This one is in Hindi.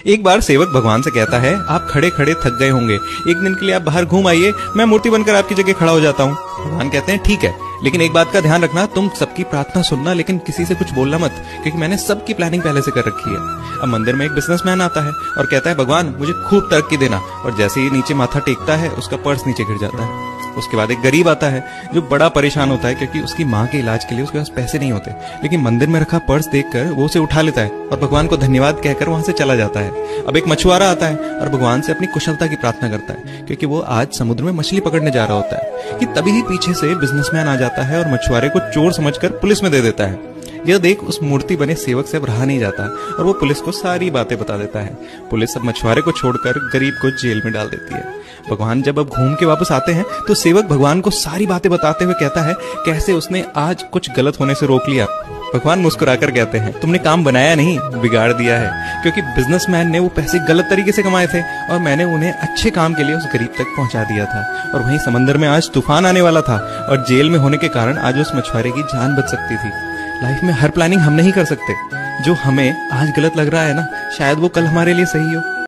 एक बार सेवक भगवान से कहता है, आप खड़े खड़े थक गए होंगे, एक दिन के लिए आप बाहर घूम आइए, मैं मूर्ति बनकर आपकी जगह खड़ा हो जाता हूँ। भगवान कहते हैं ठीक है, लेकिन एक बात का ध्यान रखना, तुम सबकी प्रार्थना सुनना लेकिन किसी से कुछ बोलना मत, क्योंकि मैंने सबकी प्लानिंग पहले से कर रखी है। अब मंदिर में एक बिजनेसमैन आता है और कहता है, भगवान मुझे खूब तरक्की देना, और जैसे ही नीचे माथा टेकता है उसका पर्स नीचे गिर जाता है। उसके बाद एक गरीब आता है जो बड़ा परेशान होता है क्योंकि उसकी माँ के इलाज के लिए उसके पास पैसे नहीं होते, लेकिन मंदिर में रखा पर्स देखकर वो उसे उठा लेता है और भगवान को धन्यवाद कहकर वहां से चला जाता है। अब एक मछुआरा आता है और भगवान से अपनी कुशलता की प्रार्थना करता है क्योंकि वो आज समुद्र में मछली पकड़ने जा रहा होता है कि तभी ही पीछे से बिजनेसमैन आ जाता है और मछुआरे को चोर समझकर पुलिस में दे देता है। यह देख उस मूर्ति बने सेवक से अब रहा नहीं जाता और वो पुलिस को सारी बातें बता देता है। पुलिस अब मछुआरे को छोड़कर गरीब को जेल में डाल देती है। भगवान जब अब घूम के वापस आते हैं तो सेवक भगवान को सारी बातें बताते हुए कहता है कैसे उसने आज कुछ गलत होने से रोक लिया। भगवान मुस्कुराकर कहते हैं, तुमने काम बनाया नहीं, बिगाड़ दिया है, क्योंकि बिजनेसमैन ने वो पैसे गलत तरीके से कमाए थे और मैंने उन्हें अच्छे काम के लिए उस गरीब तक पहुंचा दिया था। और वहीं समंदर में आज तूफान आने वाला था और जेल में होने के कारण आज उस मछुआरे की जान बच सकती थी। लाइफ में हर प्लानिंग हम नहीं कर सकते। जो हमें आज गलत लग रहा है ना, शायद वो कल हमारे लिए सही हो।